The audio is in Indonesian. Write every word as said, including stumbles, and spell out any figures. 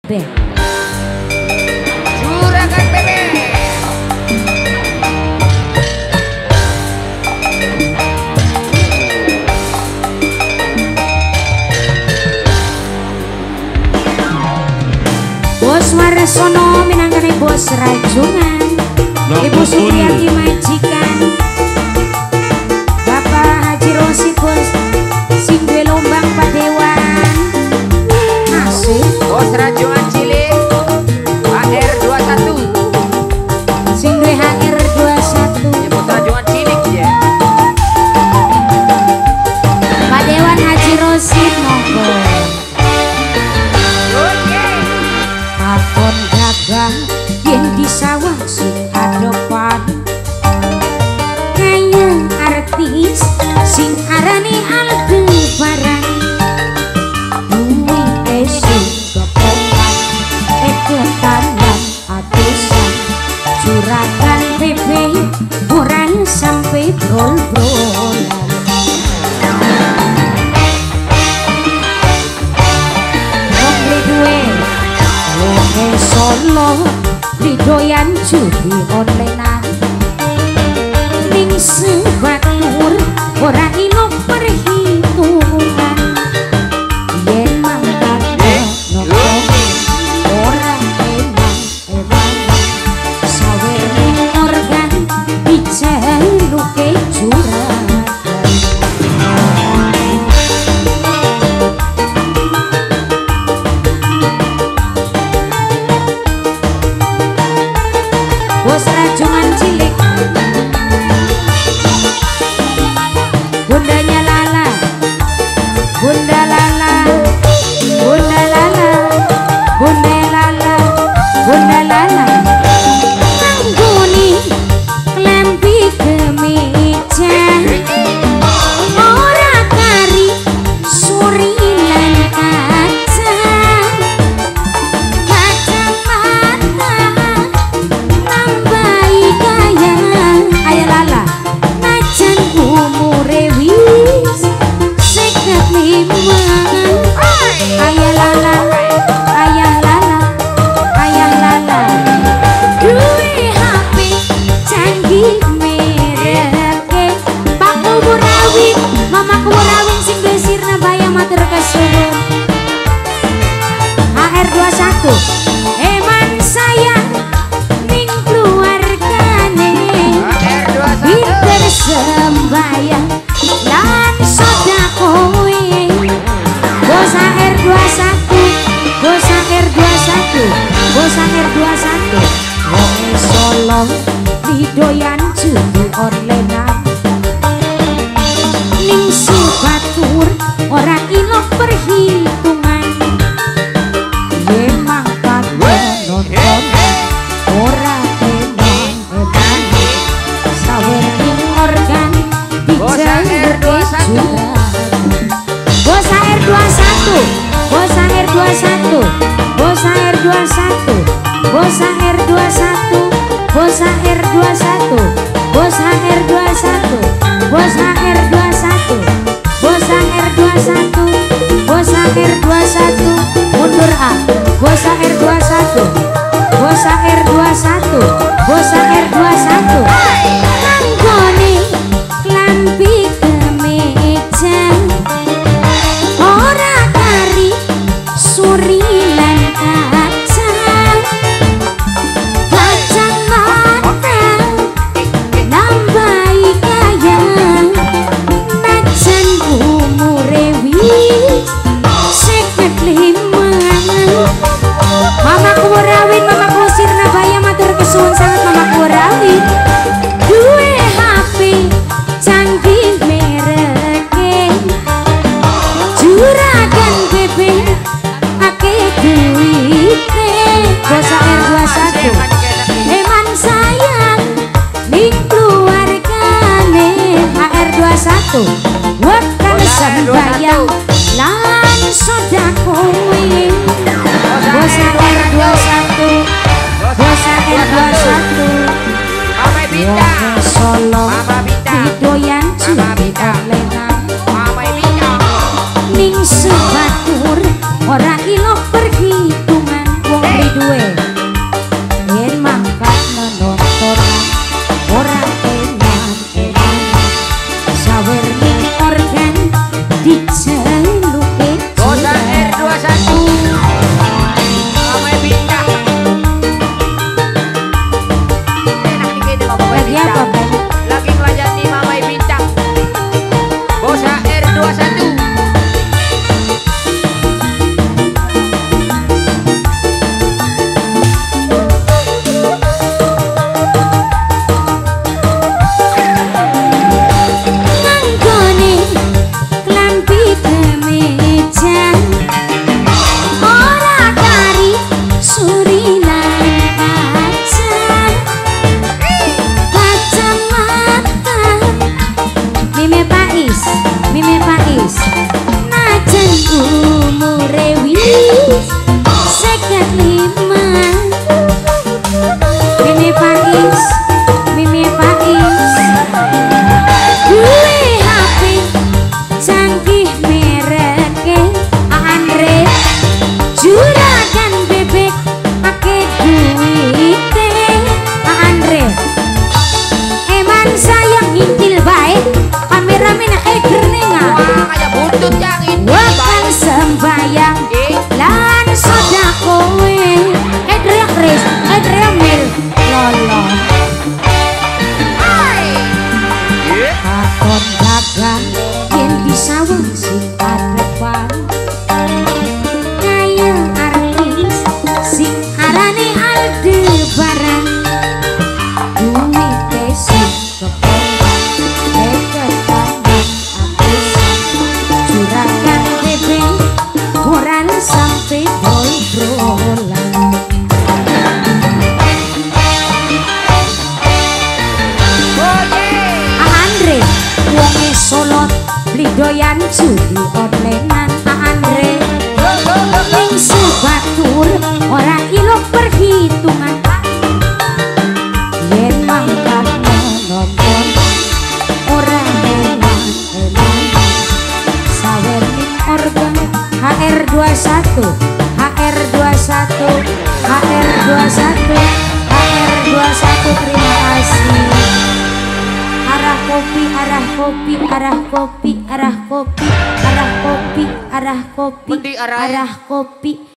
Band. Juragan Bebek. Bos Warasono minangkane bos Rajungan, Ibu Supriyati majikan, Bapak Haji Rosid bos sing duwe lombang padewan. Asik. Bos Rajungan cilik H R dua puluh satu. Sing duwe H R dua puluh satu. Nyebut Rajungan cilik ya. Padewan Haji Rosid monggo. Akon dagang yen di sawah sing adepan, kaya artis sing arane Aldebaran, duwe esuk kepokan eketanan atusan, juragan bebek orang sampai brol-brolan. Solo didoyan judi onlinean ning sebatur ora ino perhitungan yen mangkane nopo ora emang emang sawer ning organ diceluke juragan. Bos Rajungan cilik, bundanya Lala, bunda Lala, bunda Lala, bunda Lala, bunda Lala, anggoni klempi kemeja, ora kari suri lan kacang, kacang mata. Nambahi kaya Ayah Lala najan umure wis seket lima. Ayah Lala, Ayah Lala, Ayah Lala duwe H P canggih mereke. Pak Kuburawin, Mama Kuburawin sing duwe sirna bayang matur kesuwun. H R dua puluh satu eman sayang ning keluargane, pinter sembayang lan sodakowe. Bos H R dua puluh satu, Bos H R dua puluh satu, Bos H R dua puluh satu, wong Solo didoyan judi onlinean ning sebatur ora ino perhitungan memang kagak nonton ora emang emang sawer ning organ diceluke juragan. Bos H R dua puluh satu, Bos H R dua puluh satu, Bos H R dua puluh satu, Bos H R dua puluh satu, Bos H R dua puluh satu, Bos H R dua puluh satu, Bos H R dua puluh satu, Bos H R dua puluh satu, Bos H R dua puluh satu, mundur A. Bos H R dua puluh satu, Bos H R dua puluh satu, Bos H R dua puluh satu, anggone klambi kemeja, ora kari suri lan kacang, kacang mata nambahi kaya najan umure wis seket lima. Mama Kuburawin, Mama Kusirna Baya matur kesuwun sangat Mama Kuburawin duwe H P canggih mereke. Juragan bebek ake duwite. Bos H R dua puluh satu eman sayang ning keluargane. H R dua puluh satu wekan sembayang lan sodakowe. Bos H R dua puluh satu, di onlenan Andre ning subatur ora ilok perhitungan yen mangkat nonton ora hewan eman sawer ning organ H R dua puluh satu H R dua puluh satu H R dua puluh satu H R dua puluh satu terima kasih. Arah kopi, arah kopi, arah kopi, arah kopi, arah kopi, arah kopi, Pundi arahe? arah kopi.